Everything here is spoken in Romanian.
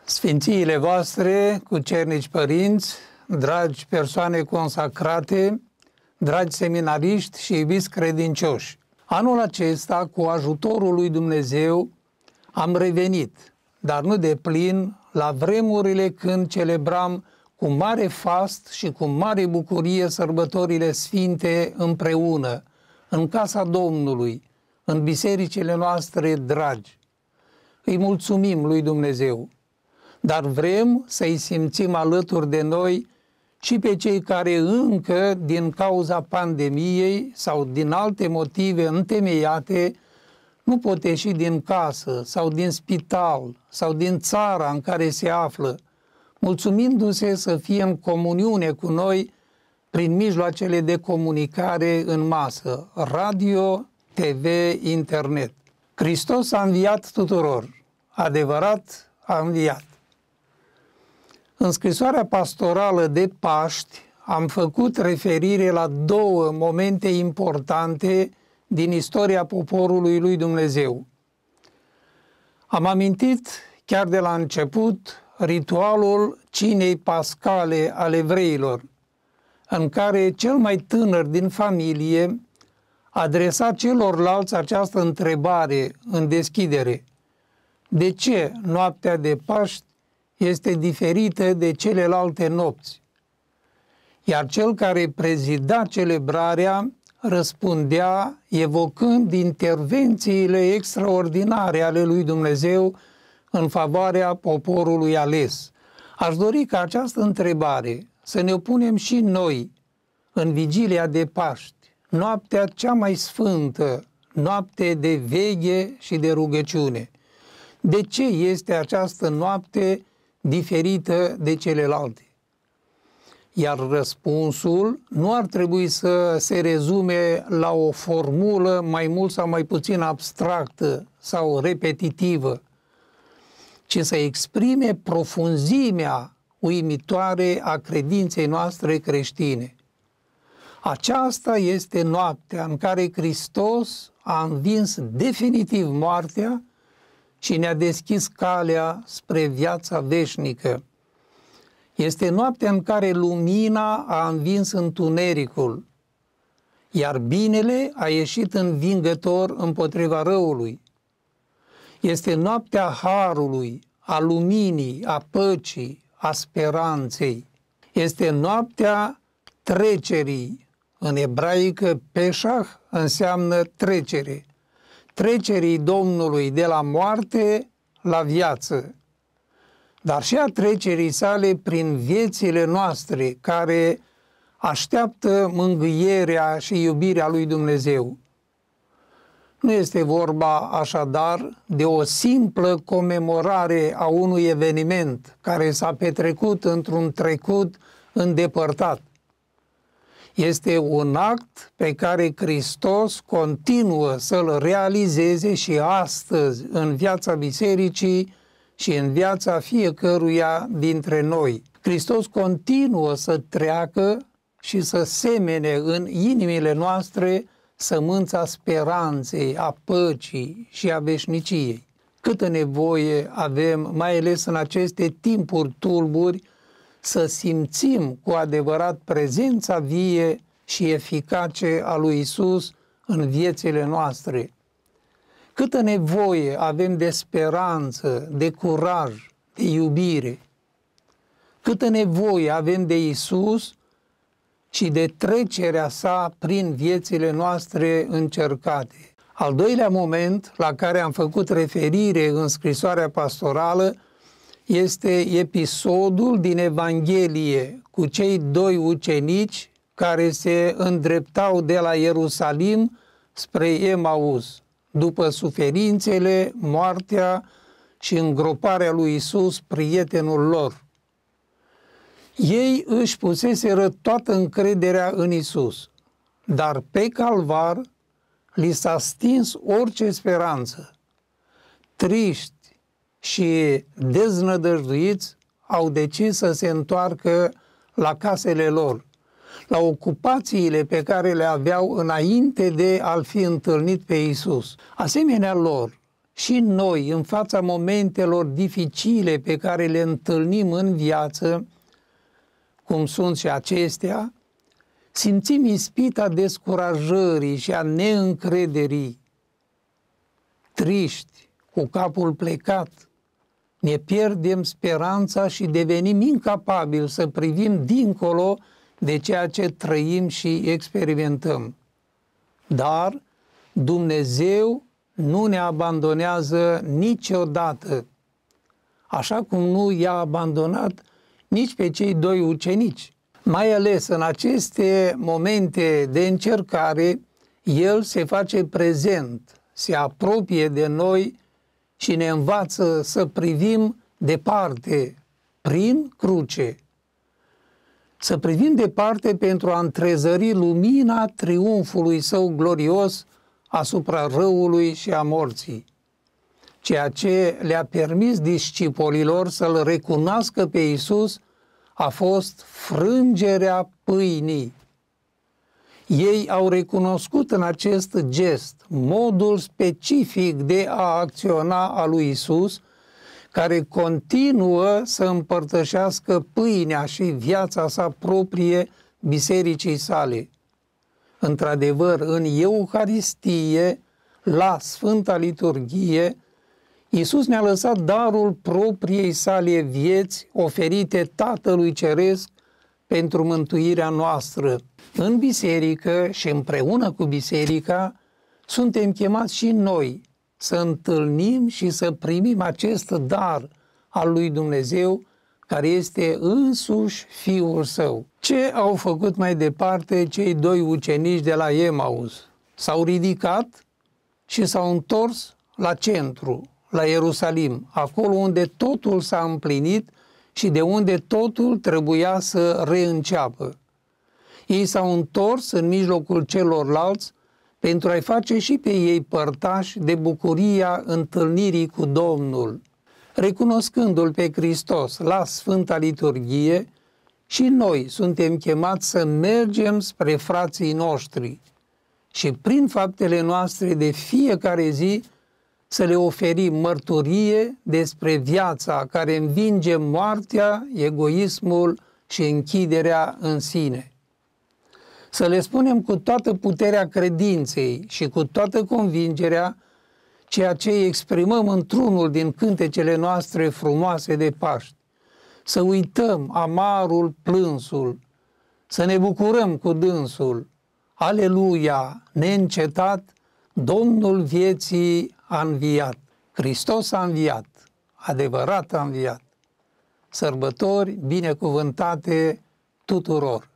Sfințiile voastre, cucernici părinți, dragi persoane consacrate, dragi seminariști și iubiți credincioși, anul acesta, cu ajutorul lui Dumnezeu, am revenit, dar nu de plin, la vremurile când celebram cu mare fast și cu mare bucurie sărbătorile sfinte împreună, în casa Domnului, în bisericile noastre dragi. Îi mulțumim lui Dumnezeu, dar vrem să-i simțim alături de noi și pe cei care încă, din cauza pandemiei sau din alte motive întemeiate, nu pot ieși din casă sau din spital sau din țara în care se află, mulțumindu-se să fie în comuniune cu noi prin mijloacele de comunicare în masă, radio, TV, internet. Hristos a înviat tuturor, adevărat a înviat. În scrisoarea pastorală de Paști am făcut referire la două momente importante din istoria poporului lui Dumnezeu. Am amintit chiar de la început ritualul cinei pascale al evreilor, în care cel mai tânăr din familie adresa celorlalți această întrebare în deschidere: de ce noaptea de Paști este diferită de celelalte nopți? Iar cel care prezida celebrarea răspundea evocând intervențiile extraordinare ale lui Dumnezeu în favoarea poporului ales. Aș dori ca această întrebare să ne o punem și noi în vigilia de Paști, noaptea cea mai sfântă, noapte de veghe și de rugăciune. De ce este această noapte diferită de celelalte? Iar răspunsul nu ar trebui să se rezume la o formulă mai mult sau mai puțin abstractă sau repetitivă, ci să exprime profunzimea uimitoare a credinței noastre creștine. Aceasta este noaptea în care Hristos a învins definitiv moartea și ne-a deschis calea spre viața veșnică. Este noaptea în care lumina a învins întunericul, iar binele a ieșit învingător împotriva răului. Este noaptea harului, a luminii, a păcii, a speranței. Este noaptea trecerii. În ebraică, Peșah înseamnă trecere. Trecerii Domnului de la moarte la viață, dar și a trecerii sale prin viețile noastre, care așteaptă mângâierea și iubirea lui Dumnezeu. Nu este vorba așadar de o simplă comemorare a unui eveniment care s-a petrecut într-un trecut îndepărtat. Este un act pe care Hristos continuă să-l realizeze și astăzi în viața bisericii și în viața fiecăruia dintre noi. Hristos continuă să treacă și să semene în inimile noastre sămânța speranței, a păcii și a veșniciei. Câtă nevoie avem, mai ales în aceste timpuri tulburi, să simțim cu adevărat prezența vie și eficace a lui Isus în viețile noastre. Câtă nevoie avem de speranță, de curaj, de iubire. Câtă nevoie avem de Isus și de trecerea sa prin viețile noastre încercate. Al doilea moment la care am făcut referire în scrisoarea pastorală este episodul din Evanghelie cu cei doi ucenici care se îndreptau de la Ierusalim spre Emaus, după suferințele, moartea și îngroparea lui Isus, prietenul lor. Ei își puseseră toată încrederea în Isus, dar pe calvar li s-a stins orice speranță. Triști și deznădăjduiți au decis să se întoarcă la casele lor, la ocupațiile pe care le aveau înainte de a-L fi întâlnit pe Isus. Asemenea lor, și noi, în fața momentelor dificile pe care le întâlnim în viață, cum sunt și acestea, simțim ispita descurajării și a neîncrederii, triști, cu capul plecat, ne pierdem speranța și devenim incapabili să privim dincolo de ceea ce trăim și experimentăm. Dar Dumnezeu nu ne abandonează niciodată, așa cum nu i-a abandonat nici pe cei doi ucenici. Mai ales în aceste momente de încercare, El se face prezent, se apropie de noi și ne învață să privim departe, prin cruce. Să privim departe pentru a întrezări lumina triumfului Său glorios asupra răului și a morții, ceea ce le-a permis discipolilor să-L recunoască pe Iisus a fost frângerea pâinii. Ei au recunoscut în acest gest modul specific de a acționa a lui Iisus, care continuă să împărtășească pâinea și viața sa proprie bisericii sale. Într-adevăr, în Euharistie, la Sfânta Liturghie, Iisus ne-a lăsat darul propriei sale vieți oferite Tatălui Ceresc pentru mântuirea noastră. În biserică și împreună cu biserica suntem chemați și noi să întâlnim și să primim acest dar al lui Dumnezeu, care este însuși Fiul Său. Ce au făcut mai departe cei doi ucenici de la Emaus? S-au ridicat și s-au întors la centru, la Ierusalim, acolo unde totul s-a împlinit și de unde totul trebuia să reînceapă. Ei s-au întors în mijlocul celorlalți pentru a-i face și pe ei părtași de bucuria întâlnirii cu Domnul. Recunoscându-L pe Hristos la Sfânta Liturghie, și noi suntem chemați să mergem spre frații noștri și prin faptele noastre de fiecare zi să le oferim mărturie despre viața care învinge moartea, egoismul și închiderea în sine. Să le spunem cu toată puterea credinței și cu toată convingerea ceea ce exprimăm într-unul din cântecele noastre frumoase de Paști. Să uităm amarul, plânsul, să ne bucurăm cu dânsul. Aleluia, neîncetat, Domnul vieții a înviat. Hristos a înviat, adevărat a înviat. Sărbători binecuvântate tuturor!